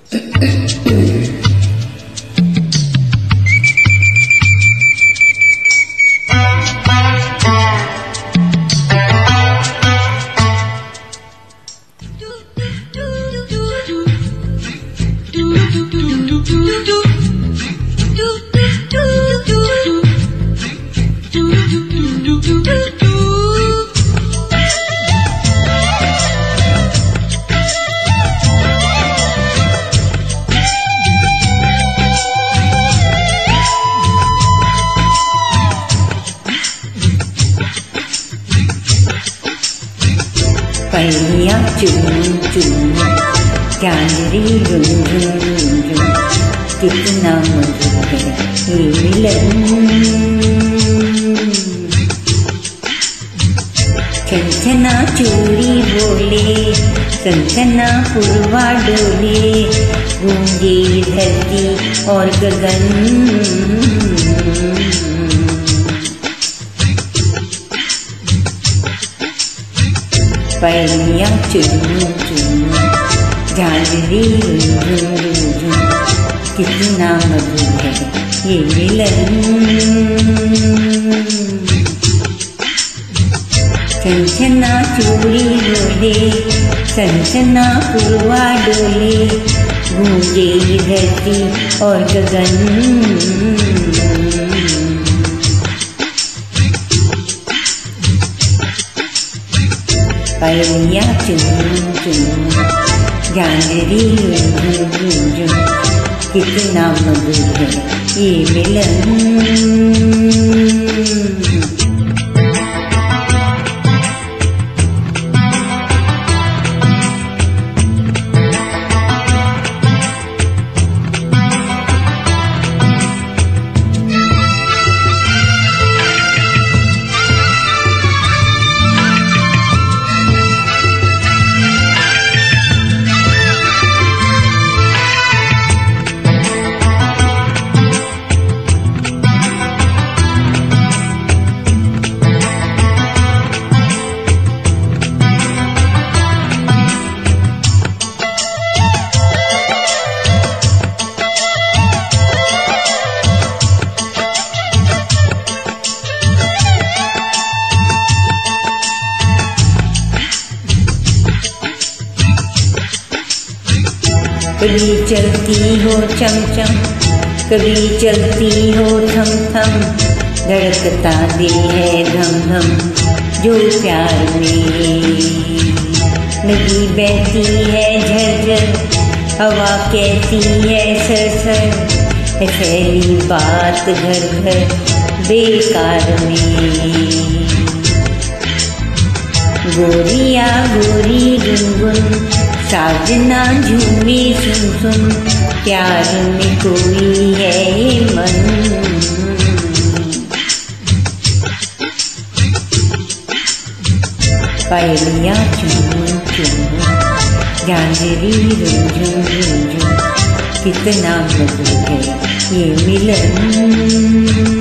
पहिया चुन चुन चांदरी रुन रुन रुन, कितना मधुर है ये मिलन। छनछना चूड़ी बोले, सनसना पुरवा डोले, गूंजे धरती और गगन। पहिया चुन चुन झांझरी रुन रुन रुन, कितना मधुर है ये मिलन। छनछना चूड़ी बोले, सनसना पुरवा डोले, गूंजे धरती और गगन। पहिया चुन चुन झांझरी रुन रुन रुन, कितना मधुर है ये मिलन। कभी चलती हो चमचम, कभी चलती हो थम थम, धड़कता दिल है धम धम जो प्यार में। नदी बहती है झरझर, हवा कहती है सरसर, है फैली बात घर घर बेकार में। गोरिया गोरी गुनगुन, साजना झूमे सुन सुन, प्यार में कोई है मन। पहिया चुन चुन झांझरी रुन रुन रुन, कितना मधुर है ये मिलन।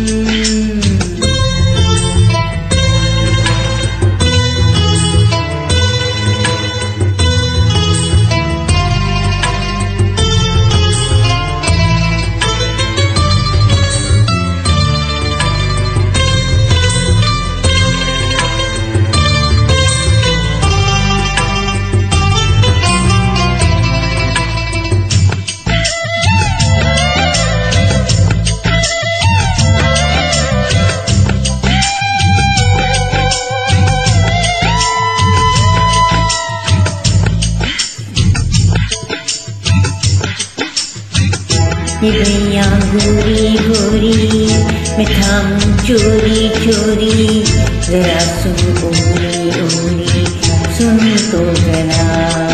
भैया गोरी गोरी, मैं थामूं चोरी चोरी, जरा सुन ओरी ओरी, सुन तो जरा।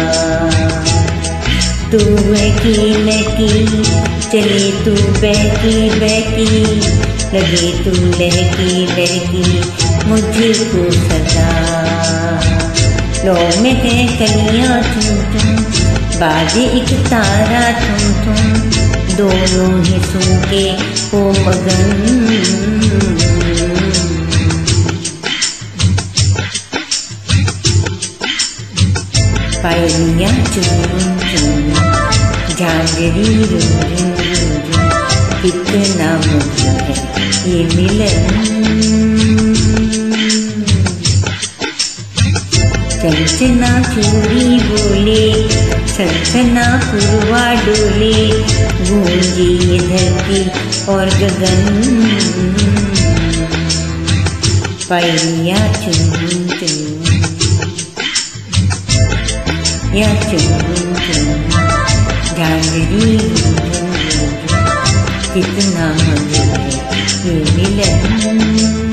तू बहकी लहकी चले, तू बहकी बहकी, लगे तू लहकी लहकी मुझको सदा। लो में है कलियां तुम तुम, बाजे एक तारा तुम तुम, दोनों ही सुन के ओ मगन। पहिया चुन चुन झांझरी रूं रूं रूं रूं, कितना मधुर है ये मिलन। चंचना चूड़ी बोले, सनसना पुरवा डोले, गूंजी ये धरती और गगन, पायलिया चुन चुन या चुन चुन, झांझरी रूं रूं रूं, कितना मधुर है ये मिलन।